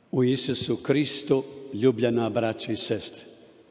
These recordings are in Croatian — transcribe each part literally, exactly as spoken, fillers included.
U Isusu Kristu, ljubljena braćo i sestre.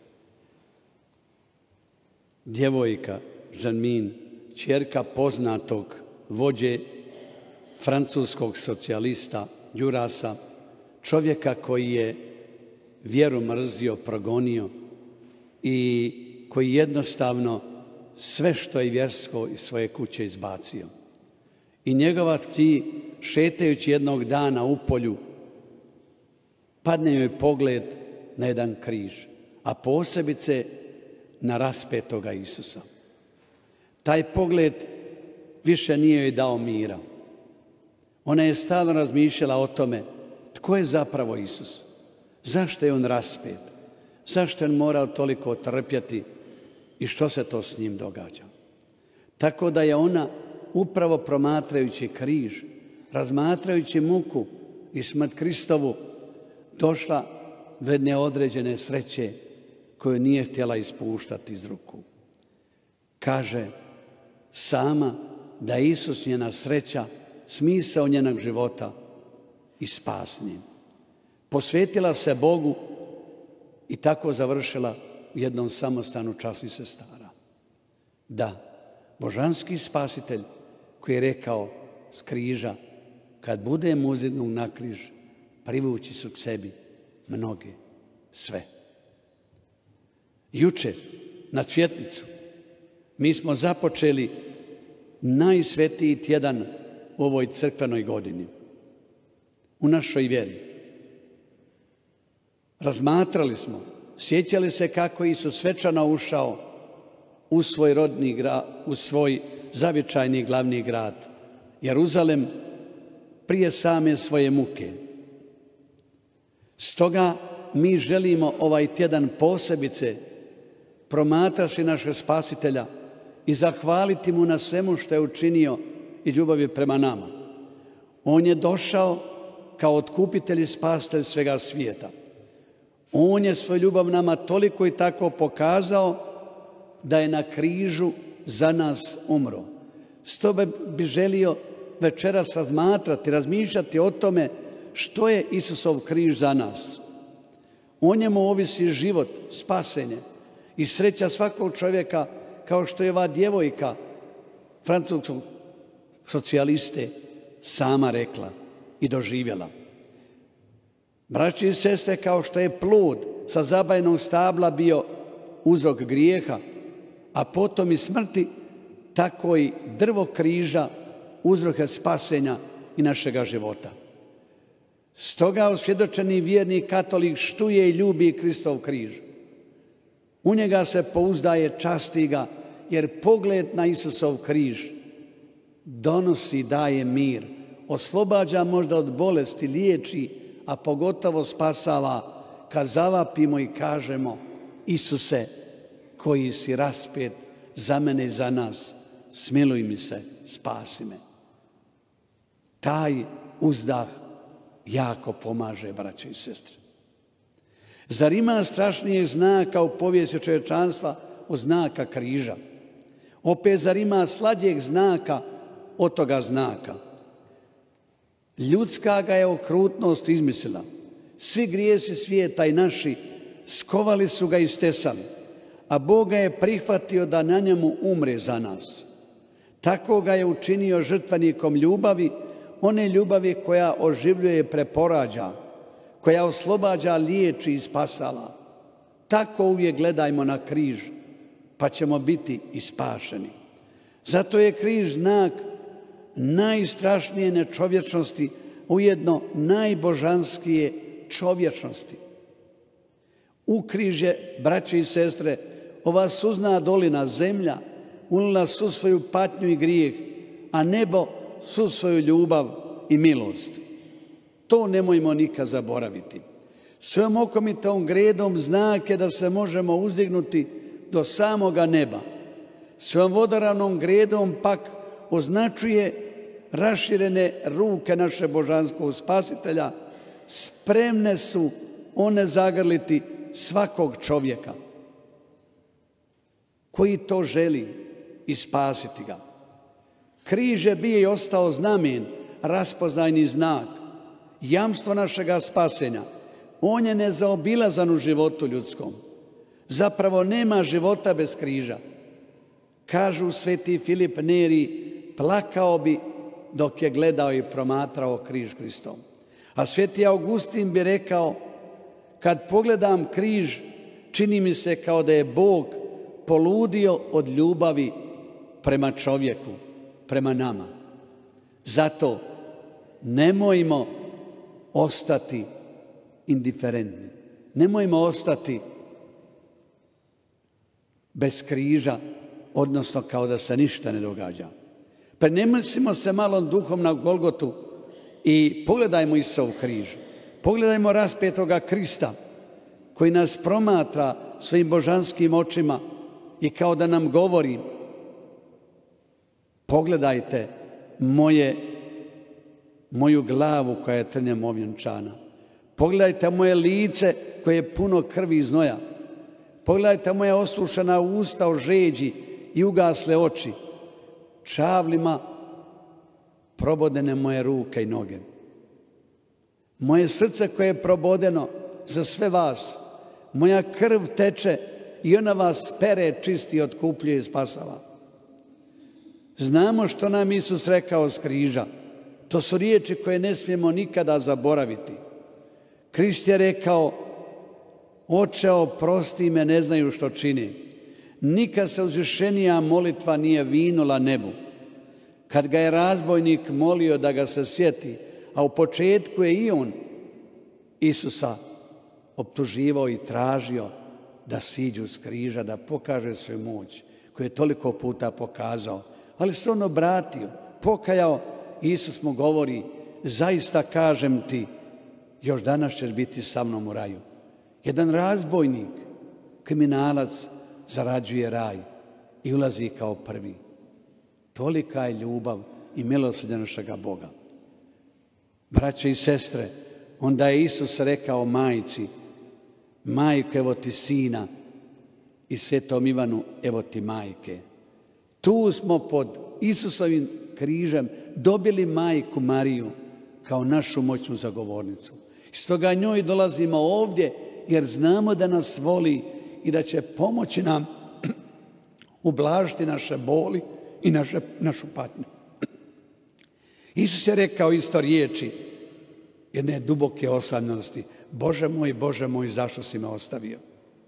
Djevojka Žanmin, ćerka poznatog vođe francuskog socijalista Đurasa, čovjeka koji je vjeru mrzio, progonio i koji jednostavno sve što je vjersko iz svoje kuće izbacio. I njegova kći, šetajući jednog dana u polju, padne joj pogled na jedan križ, a posebice na raspetoga Isusa. Taj pogled više nije joj dao mira. Ona je stalno razmišljala o tome tko je zapravo Isus, zašto je on raspet, zašto je on morao toliko trpjeti i što se to s njim događa. Tako da je ona upravo promatrajući križ, razmatrajući muku i smrt Kristovu, došla do jedne određene sreće koju nije htjela ispuštati iz ruku. Kaže sama da je Isus njena sreća, smisao njenog života i spas njen. Posvetila se Bogu i tako završila u jednom samostanu časnih sestara. Da, božanski spasitelj koji je rekao s križa, kad budem uzdignut na križ, privući su k sebi mnoge, sve. Jučer, na Cvjetnicu, mi smo započeli najsvetiji tjedan u ovoj crkvenoj godini, u našoj vjeri. Razmatrali smo, sjećali se kako je Isus svečano ušao u svoj rodni grad, u svoj zavičajni glavni grad, Jeruzalem, prije same svoje muke. Stoga mi želimo ovaj tjedan posebice promatrati našeg Spasitelja i zahvaliti mu na svemu što je učinio i ljubavi prema nama. On je došao kao otkupitelj i spasitelj svega svijeta. On je svoju ljubav nama toliko i tako pokazao da je na križu za nas umro. Stoga bi želio večeras razmatrati, razmišljati o tome što je Isusov križ za nas. O njemu ovisi život, spasenje i sreća svakog čovjeka, kao što je ova djevojka francuskog socijaliste sama rekla i doživjela. Braći i sestre, kao što je plod sa zabajnog stabla bio uzrok grijeha, a potom i smrti, tako i drvo križa uzrok je spasenja i našega života. Stoga osvjedočeni vjerni katolik štuje i ljubi Kristov križ. U njega se pouzdaje, časti ga, jer pogled na Isusov križ donosi, daje mir, oslobađa možda od bolesti, liječi, a pogotovo spasava kad zavapimo i kažemo: Isuse, koji si raspet za mene i za nas, smiluj mi se, spasi me. Taj uzdah jako pomaže, braće i sestre. Zar ima strašnijeg znaka u povijesti čovječanstva od znaka križa? Opet, zar ima slađeg znaka od toga znaka? Ljudska ga je okrutnost izmislila. Svi grijesi svijeta i naši skovali su ga i stesali, a Bog ga je prihvatio da na njemu umre za nas. Tako ga je učinio žrtvenikom ljubavi, one ljubavi koja oživljuje, preporađa, koja oslobađa, liječi i spasava. Tako uvijek gledajmo na križ, pa ćemo biti i spašeni. Zato je križ znak najstrašnije nečovječnosti, ujedno najbožanskije čovječnosti. U križ je, braće i sestre, ova suzna dolina, zemlja, ulila su svoju patnju i grijeh, a nebo su svoju ljubav i milost. To nemojmo nikad zaboraviti. Svojom okomitom gredom znak je da se možemo uzdignuti do samoga neba. Svojom vodoravnom gredom pak označuje raširene ruke naše božanskog spasitelja, spremne su one zagrliti svakog čovjeka koji to želi i spasiti ga. Križ je bio i ostao znamen, raspoznajni znak jamstvo našega spasenja. On je nezaobilazan u životu ljudskom. Zapravo nema života bez križa. Kažu sveti Filip Neri, plakao bi dok je gledao i promatrao križ Hristov. A sveti Augustin bi rekao, kad pogledam križ, čini mi se kao da je Bog poludio od ljubavi prema čovjeku, prema nama. Zato nemojmo ostati indiferentni. Nemojmo ostati bez križa, odnosno kao da se ništa ne događa. Prenesimo se malo duhom na Golgotu i pogledajmo Isov križ. Pogledajmo raspetoga Krista koji nas promatra svojim božanskim očima i kao da nam govori, pogledajte moje, moju glavu koja je trnjem ovjenčana. Pogledajte moje lice koje je puno krvi i znoja. Pogledajte moja osušena usta od žeđi i ugasle oči. Čavlima probodene moje ruke i noge. Moje srce koje je probodeno za sve vas. Moja krv teče i ona vas pere, čisti, otkupljuje i spasava. Znamo što nam Isus rekao s križa. To su riječi koje ne smijemo nikada zaboraviti. Krist je rekao, Oče, oprosti me, ne znaju što čini. Nikad se uzvišenija molitva nije vinula nebu. Kad ga je razbojnik molio da ga se sjeti, a u početku je i on Isusa optuživao i tražio da siđu s križa, da pokaže svoju moć, koju je toliko puta pokazao. Ali se on obratio, pokajao, Isus mu govori, zaista kažem ti, još danas ćeš biti sa mnom u raju. Jedan razbojnik, kriminalac, zarađuje raj i ulazi kao prvi. Tolika je ljubav i milosrđe našega Boga. Braće i sestre, onda je Isus rekao majci, majko, evo ti sina, i svetom Ivanu, evo ti majke. Tu smo pod Isusovim križem dobili majku Mariju kao našu moćnu zagovornicu. Stoga njoj dolazimo ovdje jer znamo da nas voli i da će pomoći nam ublažiti naše boli i naše, našu patnju. Isus je rekao isto riječi jedne duboke osamljenosti. Bože moj, Bože moj, zašto si me ostavio?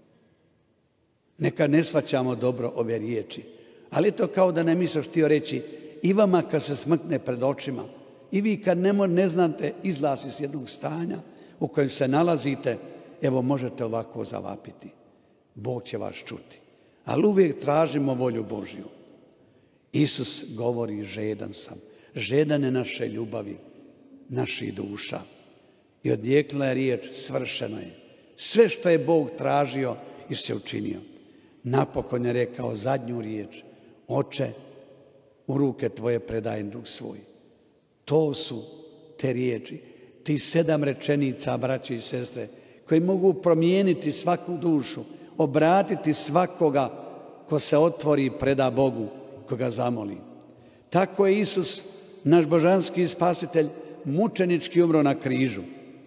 Neka ne shvaćamo dobro ove riječi, ali to kao da ne Isus htio reći i vama kad se smrkne pred očima i vi kad ne, ne znate izlaz iz jednog stanja u kojem se nalazite, evo možete ovako zavapiti. Bog će vas čuti. Ali uvijek tražimo volju Božju. Isus govori, žedan sam. Žedan je naše ljubavi, naših duša. I odjekla je riječ, svršeno je. Sve što je Bog tražio, Isus je učinio. Napokon je rekao zadnju riječ. Oče, u ruke tvoje predajem duh svoj. To su te riječi, ti sedam rečenica, braće i sestre, koji mogu promijeniti svaku dušu, obratiti svakoga ko se otvori i preda Bogu, ko ga zamoli. Tako je Isus, naš božanski spasitelj, mučenički umro na križu.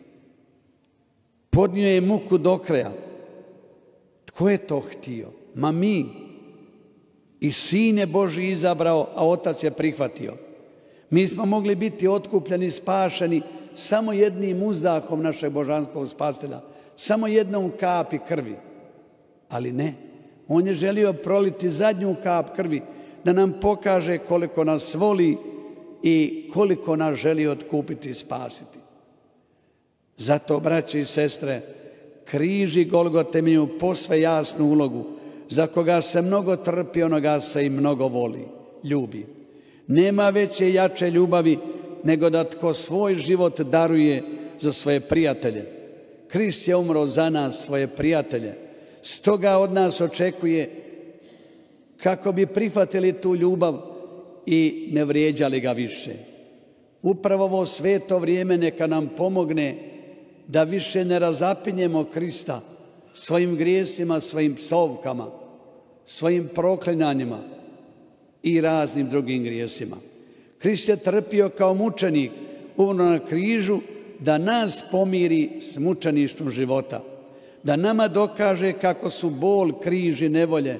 Podnio je muku do kraja. Tko je to htio? Ma mi. I Sin je Božji izabrao, a Otac je prihvatio. Mi smo mogli biti otkupljeni, spašeni samo jednim uzdahom našeg božanskog spasitelja, samo jednom kapi krvi. Ali ne, on je želio proliti zadnju kap krvi da nam pokaže koliko nas voli i koliko nas želi otkupiti i spasiti. Zato, braće i sestre, križi Golgote imaju posve jasnu ulogu. Za koga se mnogo trpi, onoga se i mnogo voli, ljubi. Nema veće i jače ljubavi nego da tko svoj život daruje za svoje prijatelje. Krist je umro za nas, svoje prijatelje. Stoga od nas očekuje kako bi prihvatili tu ljubav i ne vrijeđali ga više. Upravo ovo sveto vrijeme neka nam pomogne da više ne razapinjemo Krista svojim grijesima, svojim psovkama, svojim proklinjanjima i raznim drugim grijesima. Krist je trpio kao mučenik, umro na križu da nas pomiri s mučeništvom života, da nama dokaže kako su bol, križ i nevolje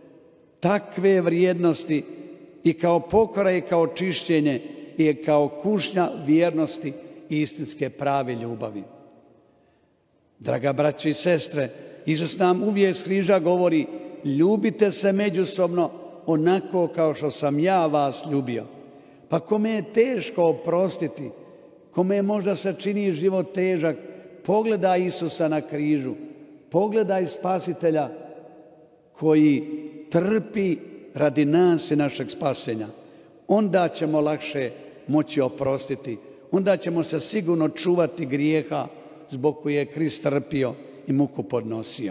takve vrijednosti i kao pokora i kao čišćenje i kao kušnja vjernosti i istinske prave ljubavi. Draga braće i sestre, Isus nam uvijek s križa govori: ljubite se međusobno onako kao što sam ja vas ljubio. Pa kome je teško oprostiti, kome je možda se čini život težak, pogledaj Isusa na križu, pogledaj Spasitelja koji trpi radi nas i našeg spasenja. Onda ćemo lakše moći oprostiti, onda ćemo se sigurno čuvati grijeha zbog koje je Krist trpio i muku podnosio.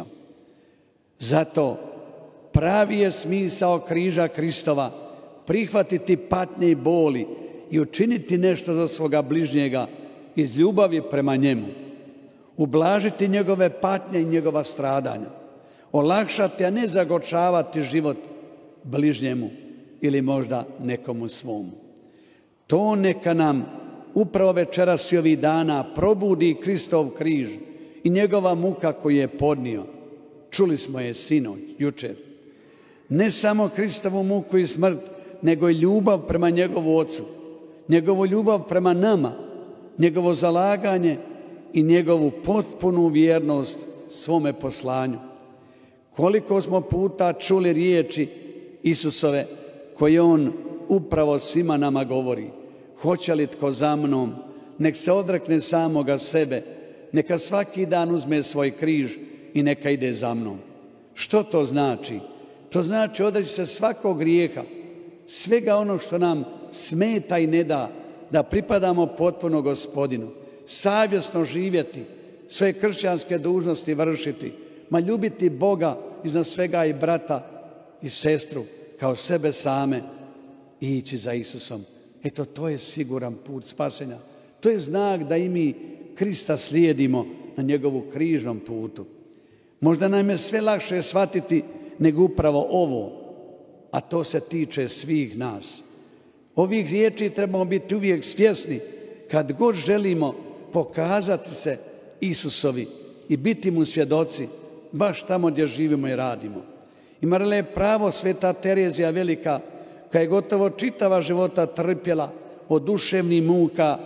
Zato pravi je smisao križa Kristova prihvatiti patnje i boli i učiniti nešto za svoga bližnjega iz ljubavi prema njemu, ublažiti njegove patnje i njegova stradanja, olakšati, a ne zagorčavati život bližnjemu ili možda nekomu svomu. To neka nam upravo večeras i ovih dana probudi Kristov križ i njegova muka koju je podnio. Čuli smo je sinoć, jučer. Ne samo Kristovu muku i smrt, nego i ljubav prema njegovu Ocu, njegovu ljubav prema nama, njegovo zalaganje i njegovu potpunu vjernost svome poslanju. Koliko smo puta čuli riječi Isusove koje on upravo svima nama govori: hoće li tko za mnom, nek se odrekne samoga sebe, neka svaki dan uzme svoj križ i neka ide za mnom. Što to znači? To znači odreći se svakog grijeha, svega ono što nam smeta i ne da da pripadamo potpuno Gospodinu, savjesno živjeti, svoje kršćanske dužnosti vršiti, ma ljubiti Boga iznad svega i brata i sestru kao sebe same i ići za Isusom. Eto, to je siguran put spasenja. To je znak da i mi Krista slijedimo na njegovu križnom putu. Možda nam je sve lakše shvatiti nego upravo ovo, a to se tiče svih nas. Ovih riječi trebamo biti uvijek svjesni kad god želimo pokazati se Isusovi i biti mu svjedoci baš tamo gdje živimo i radimo. Imala je pravo sveta Terezija Velika, koja je gotovo čitava života trpjela od duševnih muka,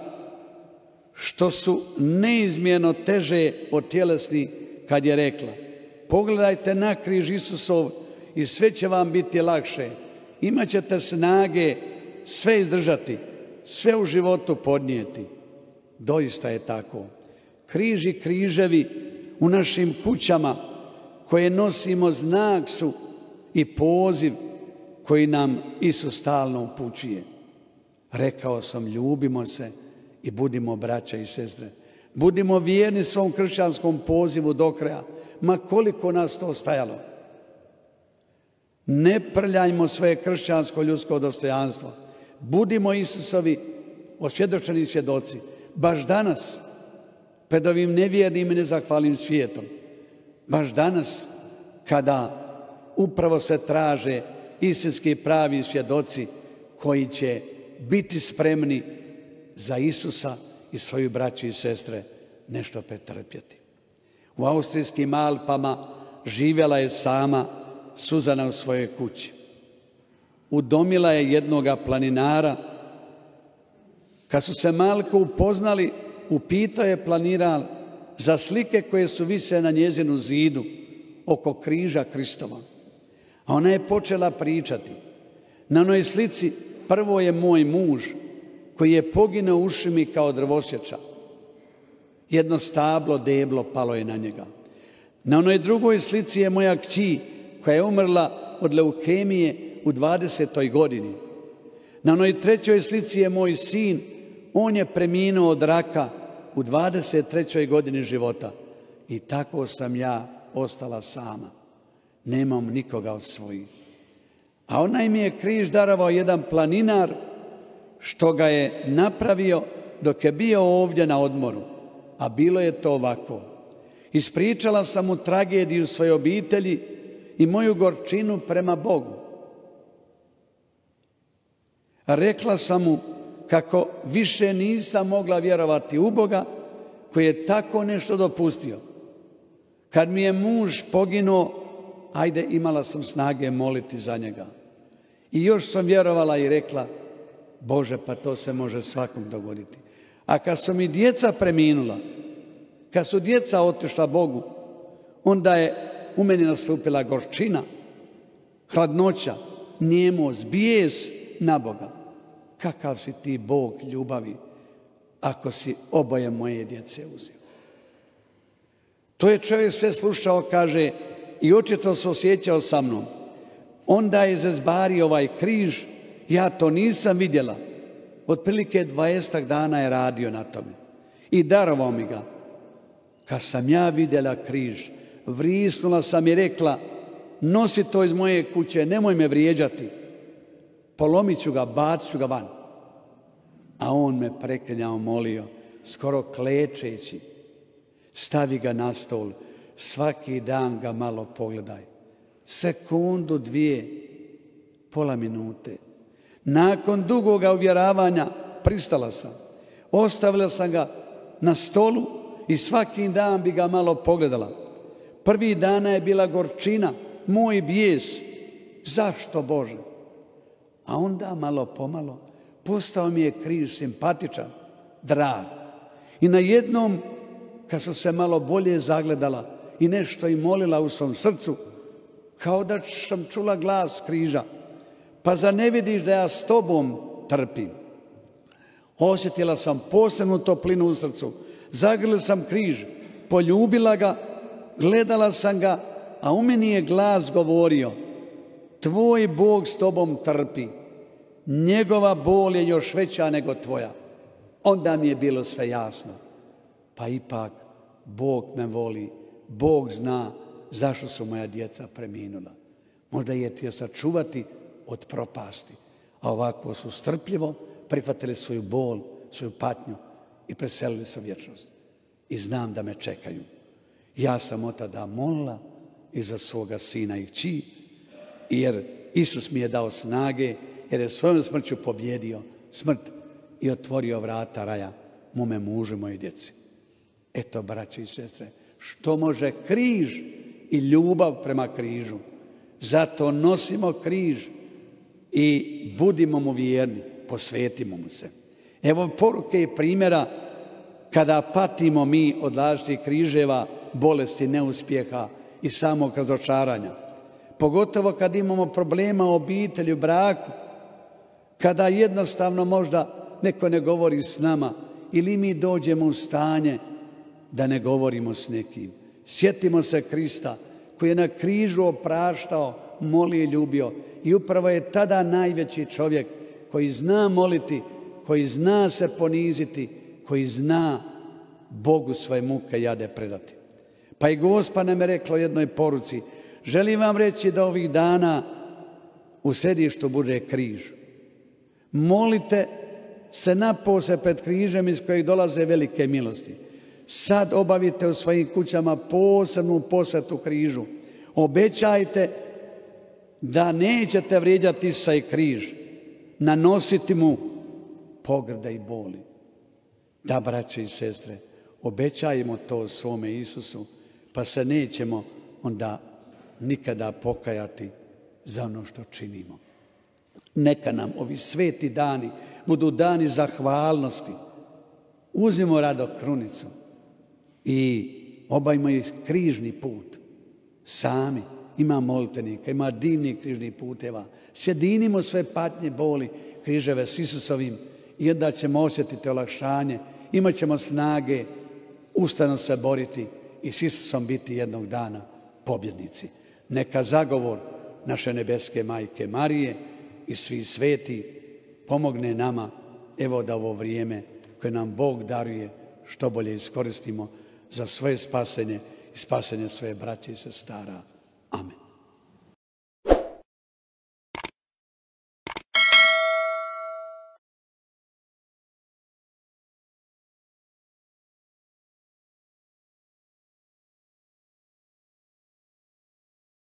što su neizmjerno teže od tjelesnih, kad je rekla: pogledajte na križ Isusov i sve će vam biti lakše. Imaćete snage sve izdržati, sve u životu podnijeti. Doista je tako. Križ i križevi u našim kućama koje nosimo znak su i poziv koji nam Isus stalno upućuje. Rekao sam, ljubimo se i budimo braća i sestre. Budimo vjerni svom kršćanskom pozivu do kraja, ma koliko nas to stajalo. Ne prljajmo svoje kršćansko ljudsko dostojanstvo. Budimo Isusovi osvjedočeni svjedoci. Baš danas, pred ovim nevjernim i nezahvalnim svijetom, baš danas, kada upravo se traže istinski pravi svjedoci koji će biti spremni za Isusa i svoju braću i sestre nešto pretrpjeti. U austrijskim Alpama živjela je sama Suzana u svojoj kući. Udomila je jednoga planinara. Kad su se malko upoznali, upitao je planinar za slike koje su vise na njezinu zidu oko križa Kristova. A ona je počela pričati. Na onoj slici prvo je moj muž koji je poginuo u šumi kao drvosječa. Jedno stablo deblo palo je na njega. Na onoj drugoj slici je moja kći koja je umrla od leukemije u dvadesetoj godini. Na onoj trećoj slici je moj sin, on je preminuo od raka u dvadeset trećoj godini života. I tako sam ja ostala sama. Nemam nikoga od svojih. A onaj mi je križ darovao jedan planinar što ga je napravio dok je bio ovdje na odmoru. A bilo je to ovako. Ispričala sam mu tragediju svoje obitelji i moju gorčinu prema Bogu. Rekla sam mu kako više nisam mogla vjerovati u Boga koji je tako nešto dopustio. Kad mi je muž poginuo, ajde, imala sam snage moliti za njega. I još sam vjerovala i rekla, Bože, pa to se može svakom dogoditi. A kad su mi djeca preminula, kad su djeca otišla Bogu, onda je u meni nastupila gorčina, hladnoća, nijemost, bijes na Boga. Kakav si ti Bog ljubavi ako si oboje moje djece uzeo? To je čovjek sve slušao, kaže, i očito se osjećao sa mnom. Onda je zezbario ovaj križ, ja to nisam vidjela. Otprilike dvadesetak dana je radio na tome i darovao mi ga. Kad sam ja vidjela križ, vrisnula sam i rekla, nosi to iz moje kuće, nemoj me vrijeđati. Polomit ću ga, bacit ću ga van. A on me preklinjao, molio, skoro klečeći, stavi ga na stol, svaki dan ga malo pogledaj. Sekundu, dvije, pola minute. Nakon dugoga uvjeravanja pristala sam. Ostavila sam ga na stolu i svaki dan bi ga malo pogledala. Prvi dana je bila gorčina, moj bijes. Zašto, Bože? A onda malo pomalo postao mi je križ simpatičan, drag. I na jednom, kad sam se malo bolje zagledala i nešto i molila u svom srcu, kao da sam čula glas križa, pa zar ne vidiš da ja s tobom trpim? Osjetila sam posebnu toplinu u srcu, zagrlila sam križ, poljubila ga, gledala sam ga, a u meni je glas govorio, tvoj Bog s tobom trpi, njegova bol je još veća nego tvoja. Onda mi je bilo sve jasno. Pa ipak Bog me voli, Bog zna zašto su moja djeca preminula. Možda je htio sačuvati od propasti, a ovako su strpljivo prihvatili svoju bol, svoju patnju i preselili se u vječnost. I znam da me čekaju. Ja sam od tada molila i za svoga sina i kći, jer Isus mi je dao snage, jer je svojom smrću pobjedio smrt i otvorio vrata raja mome mužu i moje djeci. Eto, braće i sestre, što može križ i ljubav prema križu. Zato nosimo križ i budimo mu vjerni, posvetimo mu se. Evo poruke i primjera kada patimo mi od različitih križeva, bolesti, neuspjeha i samog razočaranja. Pogotovo kad imamo problema u obitelji, u braku, kada jednostavno možda neko ne govori s nama ili mi dođemo u stanje da ne govorimo s nekim. Sjetimo se Krista koji je na križu opraštao, molio i ljubio i upravo je tada najveći čovjek koji zna moliti, koji zna se poniziti, koji zna Bogu svoje muke i jade predati. Pa i Gospa nam je rekla u jednoj poruci, želim vam reći da ovih dana u središtu bude križ. Molite se napose pred križem iz kojeg dolaze velike milosti. Sad obavite u svojim kućama posebnu posvetu križu. Obećajte da nećete vrijeđati Isusa i križ, nanositi mu pogrde i boli. Da, braće i sestre, obećajmo to svome Isusu, pa se nećemo onda nikada pokajati za ono što činimo. Neka nam ovi sveti dani budu dani zahvalnosti. Uzmimo rado krunicu i obajmo ih križni put. Sami, ima molitenika, ima divnih križnih puteva. Sjedinimo sve patnje, boli, križeve s Isusovim i onda ćemo osjetiti olakšanje, imat ćemo snage, ustano se boriti i s Isusom biti jednog dana pobjednici. Neka zagovor naše nebeske majke Marije i svi sveti pomogne nama, evo da ovo vrijeme koje nam Bog daruje što bolje iskoristimo za svoje spasenje i spasenje svoje braće i sestara. Amen.